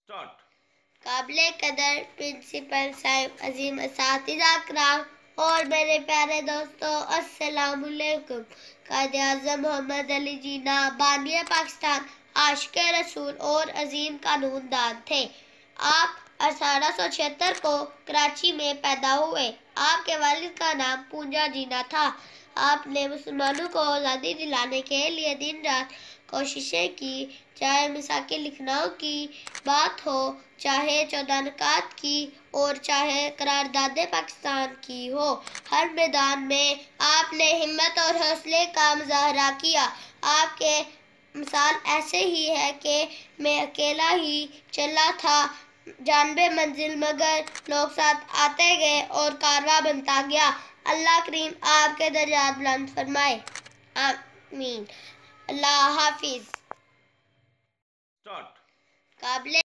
काबिल कदर प्रिंसिपल साहिब, अजीम असातिज़ा कराम और मेरे प्यारे दोस्तों, अस्सलाम वालेकुम। कायदे आज़म मोहम्मद अली जिन्ना बानिया पाकिस्तान, आशिक़ रसूल और अजीम कानूनदान थे। आप 1876 को कराची में पैदा हुए। आपके वालिद का नाम पूंजा जिन्ना था। आपने मुसलमानों को आज़ादी दिलाने के लिए दिन रात कोशिशें की, चाहे मिसाके लिखनऊ की बात हो, चाहे 14 नकात की और चाहे करारदादे पाकिस्तान की हो। हर मैदान में आपने हिम्मत और हौसले का मुजाहरा किया। आपके मिसाल ऐसे ही है कि मैं अकेला ही चला था जानबे मंजिल, मगर लोग साथ आते गए और कारवां बनता गया। अल्लाह करीम आपके दर्जात बुलंद फरमाए, आमीन। अल्लाह हाफिज। काबिल